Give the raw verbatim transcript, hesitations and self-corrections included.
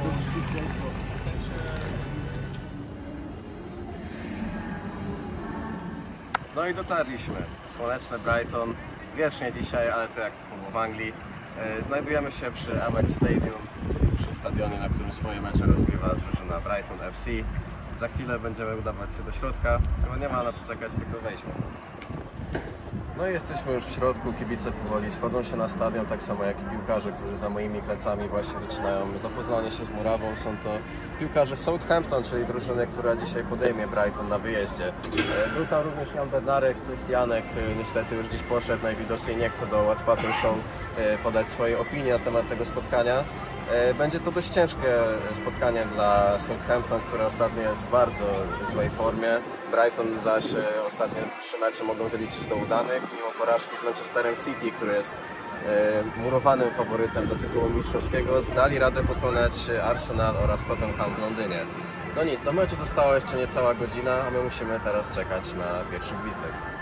No i dotarliśmy. Słoneczny Brighton. Wiecznie dzisiaj, ale to jak typowo w Anglii. Znajdujemy się przy Amex Stadium, czyli przy stadionie, na którym swoje mecze rozgrywa drużyna Brighton F C. Za chwilę będziemy udawać się do środka, bo nie ma na co czekać, tylko wejdźmy. No i jesteśmy już w środku, kibice powoli schodzą się na stadion, tak samo jak i piłkarze, którzy za moimi plecami właśnie zaczynają zapoznanie się z murawą. Są to piłkarze Southampton, czyli drużyny, która dzisiaj podejmie Brighton na wyjeździe. Był tam również Jan Bednarek, to jest Janek, niestety już dziś poszedł, najwidoczniej nie chce do What's Poppin' Show podać swojej opinii na temat tego spotkania. Będzie to dość ciężkie spotkanie dla Southampton, które ostatnio jest w bardzo złej formie. Brighton zaś ostatnie trzy mecze mogą zaliczyć do udanych, mimo porażki z Manchesterem City, który jest murowanym faworytem do tytułu mistrzowskiego. Dali radę pokonać Arsenal oraz Tottenham w Londynie. No nic, do meczu została jeszcze niecała godzina, a my musimy teraz czekać na pierwszy gwizdek.